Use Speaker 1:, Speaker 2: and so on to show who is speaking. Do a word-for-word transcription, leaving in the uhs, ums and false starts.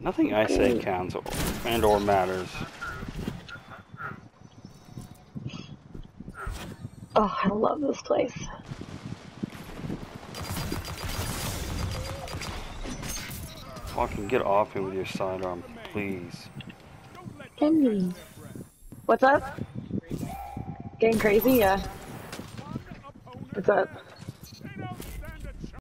Speaker 1: Nothing I say counts and or matters.
Speaker 2: Oh, I love this place.
Speaker 1: Fucking get off me with your sidearm, please.
Speaker 2: Henry. What's up? Getting crazy? Yeah. What's up?